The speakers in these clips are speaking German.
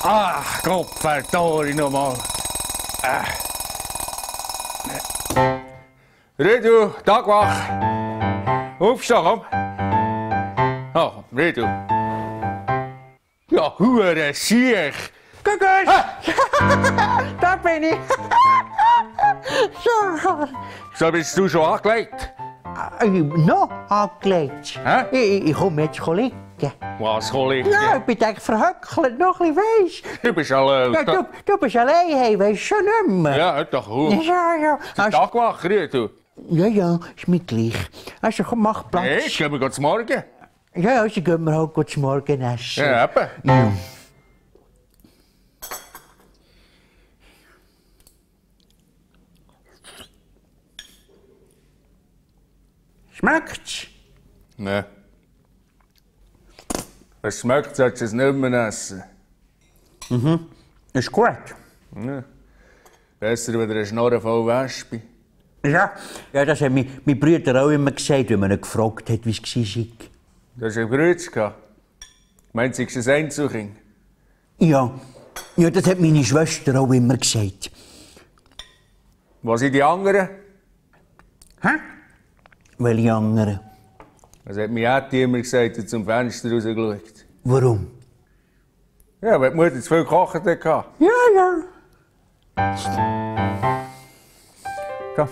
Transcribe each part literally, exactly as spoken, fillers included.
Ach, Gott, verdammt nochmal. Äh. Redu, Tagwach. Aufstehen, komm. Oh, Redu. Ja, hure Siech. Gugus! Da bin ich! So. So bist du schon angelegt? Äh, noch angelegt? Hä? Ich, ich komme jetzt liegen. Was hol ich? Ja, ich bin eigentlich verhöckelt, noch ein bisschen, weisst Du bist allein. ja, du? Du bist allein, hey, weisst schon nicht mehr. Ja, hör doch auf. Ja, ja. Also, Tagwach, Redu. ja, ja, ist mir gleich. Also komm, mach Platz. Hey, gehen wir zum Morgen? Ja, also gehen wir halt gut zum Morgen essen. Ja, eben. Ja. Schmeckt's? Nein. Wenn es schmeckt, solltest du es nicht mehr essen. Mhm. Ist gut. Ja. Besser als eine Schnorre voll Wespe. Ja, ja, das hat mein, mein Bruder auch immer gesagt, wenn man ihn gefragt hat, wie es war. Du hast einen Grütz gehabt. Meinst du, du bist ein Einzelkind? Ja. Ja, das hat meine Schwester auch immer gesagt. Wo sind die anderen? Hä? Welche anderen? Das hat mir Ätti immer gesagt, als zum Fenster rausgeschaut. Warum? Ja, weil die Mutter zu viel gekocht hatte. Ja, ja. Da.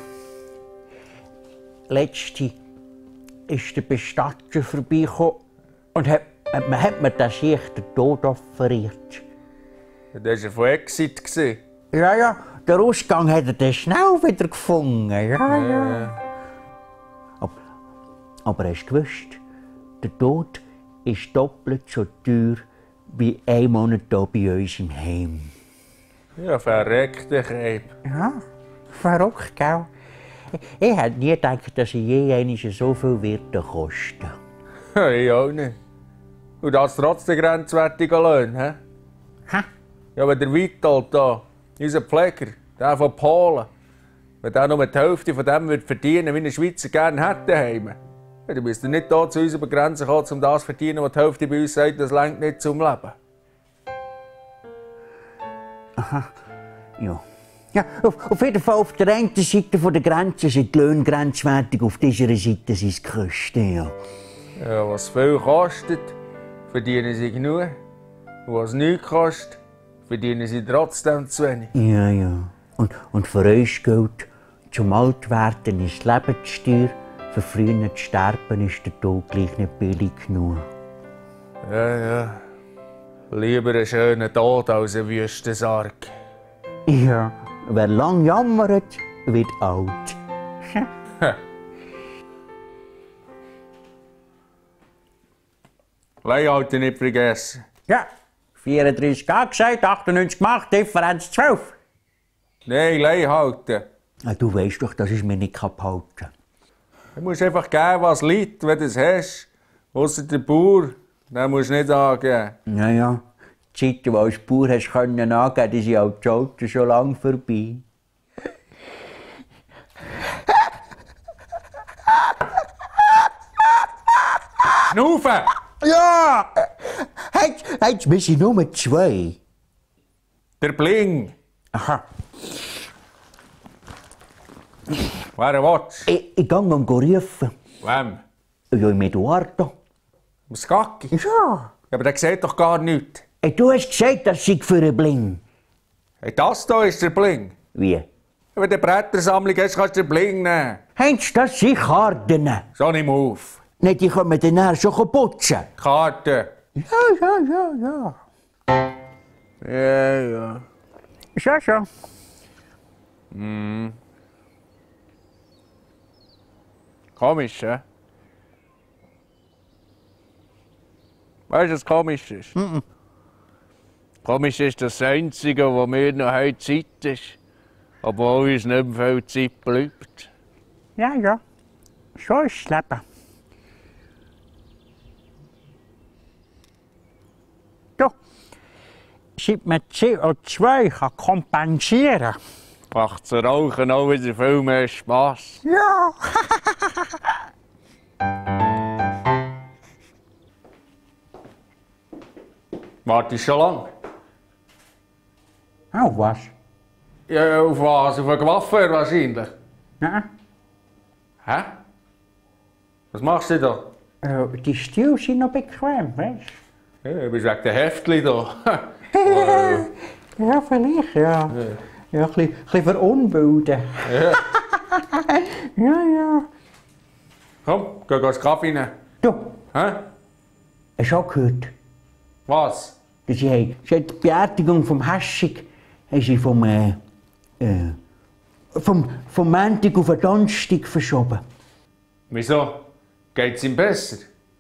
Letzte ist der Bestatter vorbeigekommen und hat, man hat mir das sich den Tod offeriert. Das war von Exit. gewesen. Ja, ja, der Ausgang hat er dann schnell wieder gefunden. Ja, ja. Aber, aber hast du gewusst, der Tod ist doppelt so teuer wie ein Monat hier bei uns im Heim. Ja, verreckte Keib. Ja, verrückt, gell? Ich, ich hätte nie gedacht, dass ich je einmal so viel wird kosten. Ja, ich auch nicht. Und das trotz der grenzwertigen Löhne, hä? Hä? Ja, wenn der Witold da, unser Pfleger, der von Polen, wenn der nur die Hälfte von dem würde verdienen, wie ein Schweizer gerne hätte daheim, ja, dann müsste er nicht hier zu uns über die Grenze kommen, um das zu verdienen, was die Hälfte bei uns sagt, das reicht nicht zum Leben. Aha, ja. Ja, auf, auf jeden Fall auf der einen Seite der Grenze sind die Löhne grenzwertig, auf dieser Seite sind es die Kosten, ja. Ja, was viel kostet, verdienen sie genug. Und was nichts kostet, verdienen sie trotzdem zu wenig. Ja, ja. Und, und für uns gilt, zum Altwerden ist Lebenssteuer, für früher zu sterben ist der Tod gleich nicht billig genug. Ja, ja. Lieber einen schönen Tod als einen Wüstensarg. Ja, wer lang jammert, wird alt. Leihhalter nicht vergessen. Ja, vierunddreißig angesagt, achtundneunzig gemacht, Differenz zwölf. Nein, Leihhalter. Ah, du weißt doch, dass ich mir nicht behalten kann. Du musst einfach geben, was liegt, wenn du es hast. Ausser der Bauer, den musst du nicht angeben. Ja, ja. Die Zeiten, die du als Bauer hast können angeben, die sind auch die Alten schon lange vorbei. Schnaufen! Ja! Jetzt, jetzt müssen nur zwei. Der Bling! Aha. Wer will's? Ich, ich gehe um rufen. Wem? Ja, im Eduardo. Am Skaki? Ja. Ja, aber der sieht doch gar nichts. Hey, du hast gesagt, das sei für einen Bling. Hey, das hier ist der Bling. Wie? Wenn du eine Brettersammlung hast, kannst du den Bling nehmen. Heinz, das sind Karten. So nimm auf. Nicht, die können wir dann nachher schon putzen. Karten. Ja, ja, ja, ja. Ja, ja. Ja, ja. Mhm. Komisch, hä? Weißt du, was komisch ist? Mhm. Komisch ist das Einzige, wo mir noch heute Zeit ist. Obwohl uns nicht mehr viel Zeit bleibt. Ja, ja. So ist das Leben. Du, seit man C O zwei kann kompensieren Macht das Rauchen auch wieder viel mehr Spass. Ja. Wartest schon lang? Auf was? Ja, auf was? Auf einen Coiffeur wahrscheinlich. Nein. Hä? Was machst du da? Ja, die Stühle sind noch bequem, weißt Ja, du bist wegen der Heftli da. du? Ja, vielleicht, ja. Ja, ja ein bisschen, ein bisschen verunbilden. Ja. Ja, ja. Komm, geh geh ins Kaffee rein. Du, Hä? hast du auch gehört? Was? dass Sie haben, sie haben die Beerdigung vom Haschig haben sie vom, äh, äh, vom, vom Montag auf den Donnerstag verschoben. Wieso? Geht's ihm besser?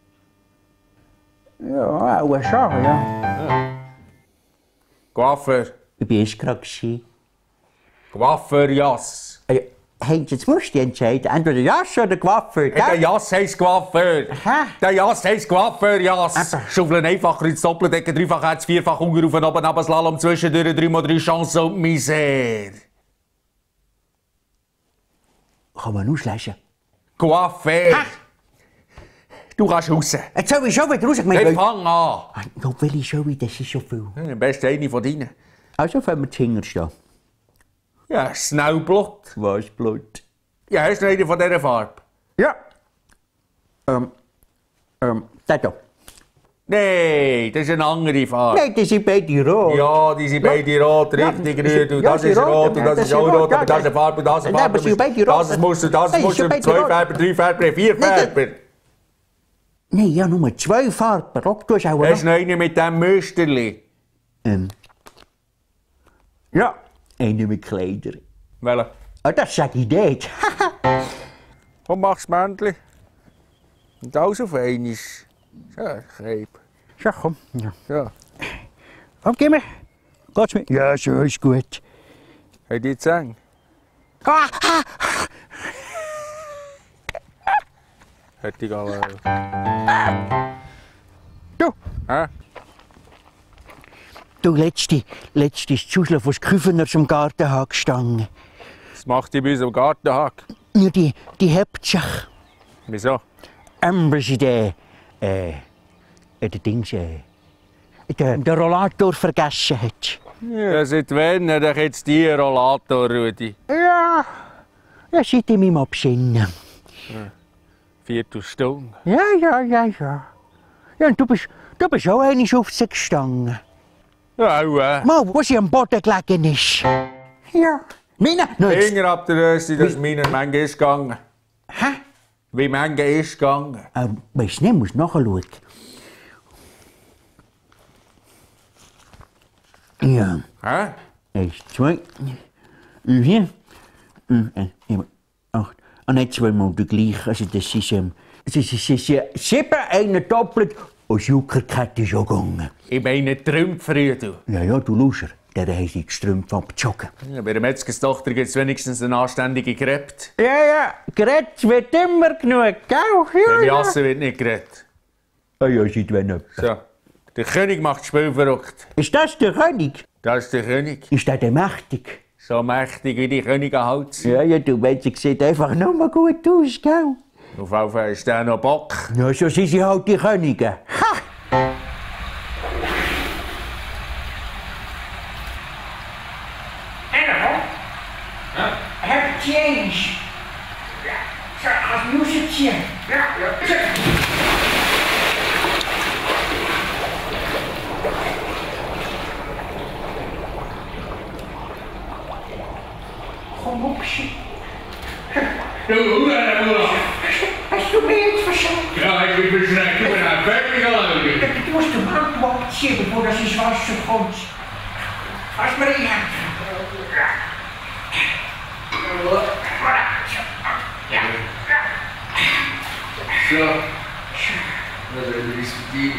Ja, auch schon, ja. Coiffeur. Ich war erst gerade. gewesen. Coiffeur Jass. Äh, Hey, jetzt musst du dich entscheiden, entweder Jass oder Coiffeur, Hey, der gell? Jass heisst Coiffeur. Hä? Der Jass heisst Coiffeur, Jass. Eben. Schaufeln einfacher ins Doppeldecken, dreifach Herz, vierfach Hunger auf und oben, aber Slalom zwischendurch, dreimal drei Chancen und Misère. Kann man auslesen. Coiffeur. Du kannst raus. Jetzt soll ich schon wieder rausgemeint. Jetzt fang an. Ja, welche soll ich? Das ist schon viel. Am besten eine von deinen. Also fangen wir zuhinterst an. Ja, Snellblut. Was, Blut? Ja, hast du noch eine von dieser Farbe? Ja. Ähm, ähm, der da. Nein, das ist eine andere Farbe. Nein, die sind beide rot. Ja, die sind beide rot, Ja, richtig die grün. sind- Und ja, das die ist rot, rot und ja, das das ist ist auch rot, rot. ja, Aber das ist eine Farbe und das ist eine Nein, Farbe. aber sie sind beide rot. Das ist Muster, das Nein, ist sie sind Muster. beide Zwei rot. Farben, drei Farben, vier Nein, Farben. Nein, ja, nur zwei Farben. Rot, du hast auch Hast du noch. noch eine mit diesem Müsterli? Ähm. Ja. Eine mit Kleidern. Welche? Ah, das sag ich nicht. Komm, mach's Männchen. Und alles auf einmal. Ja, Kreib. So, komm. Ja. Ja. Komm, gib mir. Geht's mir? Ja, so ist gut. Hat die Zähne? Ah, ah. Hätte ich alle. Du, Hä? du, letzte, letzte ist die Schusel von Küfener zum Gartenhag gestanden. Was macht die bei unserem Gartenhack? Ja, die, die hebt sich. Wieso? Ähm, weil sie den, äh, äh, den Dings, äh, den, den Rollator vergessen hat. Ja, seit wann hat er jetzt die Rollator, Rudi? Ja, ja, seit ich mich mal besinnen. Viertelstunde. Ja, ja, ja, ja. Ja, und du bist, du bist auch einmal auf sie gestanden. Ja, auch, äh. Mal, wo sie am Boden gelegen ist. Ja. Meine? Nein. Finger ab der Rösti, dass meine Menge ist gegangen. Hä? Wie Menge ist gegangen? Ähm, weiss nicht, musst nachschauen. Ja. Hä? Eins, zwei, vier, sieben, acht. Ah, nicht zweimal der gleiche. Also das ist, ähm, es ist, es ist äh, sieben, einer doppelt und das Juckerkette ist auch gegangen. Ich meine Trümpfer, du. Ja, ja, du Loser, der haben sie die Strümpfe abgezogen. Ja, bei der Metzgerstochter gibt es wenigstens eine anständige Krept. Ja, ja, geredet wird immer genug, gell? Ja, Beim ja. Jassen wird nicht geredet. Ah ja, seit wann etwa. So. Der König macht das Spiel verrückt. Ist das der König? Das ist der König. Ist der der mächtig? So mächtig wie die Könige halt sind. Ja, ja, du weißt, er sieht einfach nur mal gut aus, gell? Auf jeden Fall ist der noch Bock. Ja, so sind sie halt die Könige. Ha! Herr James! Als Musikje! Kom op, shit. Hast du mir jetzt verschreckt? Ja, ich bin beschreckt. Ich bin ein völlig alleine. Du musst den Brand abziehen, bevor das ins Wasser kommt. Lass mir rein. So. Das ist die.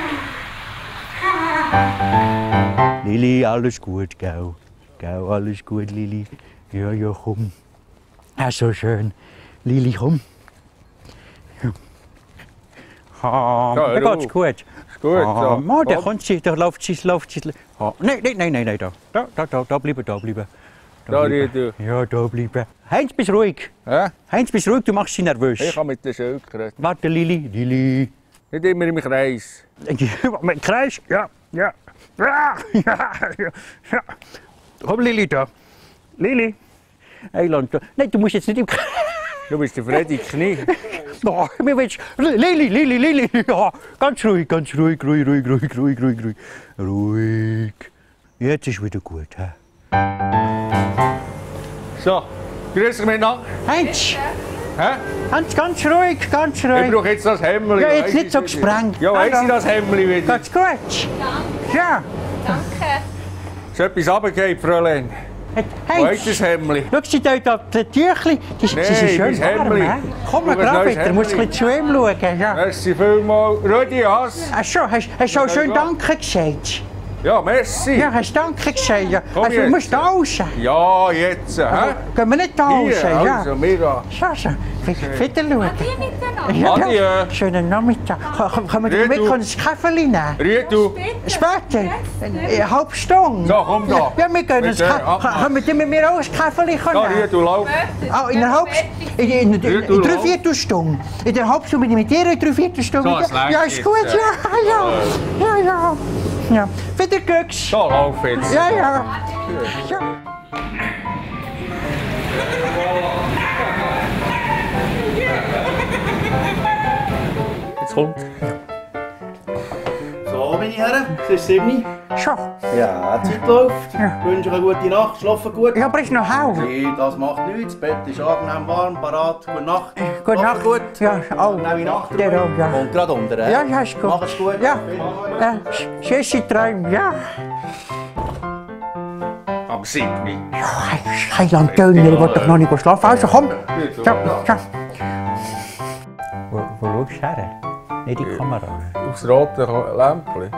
Lili, alles gut, gell? Gell, alles gut, Lili. Ja, ja, komm. Ah, so schön. Lili, komm. Ja. Ah, Ja, mir hör geht's auf. gut. Ist gut. Ah, So. Mann, der Komm. kommt sich, der läuft sich, läuft sich. Ah, nein, nein, nein, nein, nein, da. Da, da, da, da bleiben, da bleiben. Da, bleiben. du. Ja, da bleiben. Heinz, bist ruhig. Hä? Heinz, bist ruhig, du machst sie nervös. Ich kann mit der Schildkröte reden. Warte, Lili, Lili. Nicht immer im Kreis. Mit Kreis, ja, ja. Ja, ja, ja. Komm, Lili, da. Lili. Eiland, da. Nein, du musst jetzt nicht im... Du bist der Freddy Knie. Oh, mir willst... Lili, Lili, Lili. Ja, ganz ruhig, ganz ruhig, ruhig, ruhig, ruhig, ruhig, ruhig, ruhig. Ruhig. Jetzt ist wieder gut, hä? So, grüß dich miteinander. Heinz, Hä? Heinz, ganz ruhig, ganz Ich ruhig. brauche jetzt das Hemdli. Ja, jetzt Weiss nicht ich so wieder. gesprengt. Ja, weiss Hallo. ich das Hemdli wieder? Geht's gut? Danke. Ja. Danke. Ist etwas runtergefallen, Fräulein? Wo Heinz, ist das Hemdli? schau sie dort an die Tüchli. Die, die Nein, sind schön mein warm, Hemdli. hä? Komm mal Schau, ein drauf, neues du musst ein Hemdli. bisschen zu ihm schauen. Ja. Merci vielmals. Rudi, Hass. Ach so, hast hast du auch schön Danke gesagt? Ja, merci. Ja, hast Danke gesagt? Ja. Komm Also, du jetzt. musst da raus. Ja, jetzt. Hä? Gehen wir nicht da raus? Hier, Ja. also, Mira. So, so. Wieder schauen. Adi miteinander. Ja, Adi, ja. äh. Schönen Nachmittag. Kann- Können wir Rüdu. mit uns einen Kaffee nehmen? Rüdu. Später? Eine halbe Stunde? So, komm da. Ja, wir gehen ins Bitte, Kaffee. abmachen. Können wir mit mir auch ein Kaffee nehmen? Da, Rüdu, lauf. Ah, in einer halben in, in, in, in, Rüdu, in drei lauf. Viertelstunde. In der halben Stunde bin ich mit dir in drei Viertelstunde. So, es reicht ja, ist jetzt, gut, ja. ja, ja, ja, ja. Ja, wieder Glücks. Da, lauf jetzt. Ja, ja. ja. Jetzt kommt. So, meine Herren, es ist sieben. Schon. Ja, die Zeit läuft. Ja. Ich wünsche euch eine gute Nacht, schlafen gut. Ja, aber ist noch hell. Nee, das macht nichts. Das Bett ist angenehm warm, parat. Gute Nacht. Gute Schlafen Nacht. gut. Ja, auch. Nehme Nacht. Der auch, ja. Und gerade unter. äh? Ja, ja, ist gut. Macht's gut. Ja, ja. Schöne Träume, ja. Am siebten. Heiland Döner, ich will doch noch nicht schlafen. Also komm. Ja, ja. Wo, wo schaust du her? Nicht in die Kamera. Aufs rote Lämpchen.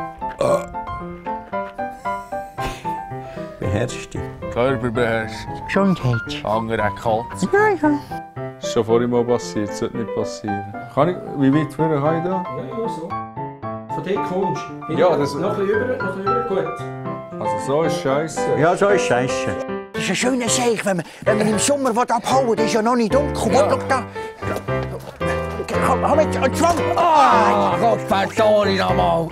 Beherrschst dich. Körperbeherrschung. Gesundheit. Andere Katze. Ja, ja. Das ist schon vorhin mal passiert, das sollte nicht passieren. Kann ich, wie weit vorne kann ich da? Ja, ja, so. Von dort kommst du. Ja, das- Noch ein bisschen über, noch ein bisschen über, gut. Also so ist scheiße. Ja, so ist Scheiße. Das ist ein schöner Seich, wenn man, wenn man im Sommer abhauen will. Das ist ja noch nicht dunkel. Ja. Schau da. Komm, komm mit, und Schwamm. Ah, Gott, verdammt nochmal.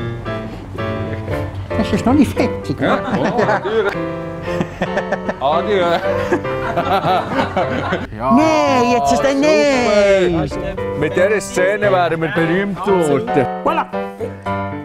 Das ist noch nicht fertig. Ja, oh, natürlich. Adieu. Ja, Nein, jetzt ist der Nein. Mit dieser Szene wären wir berühmt geworden. Voilà.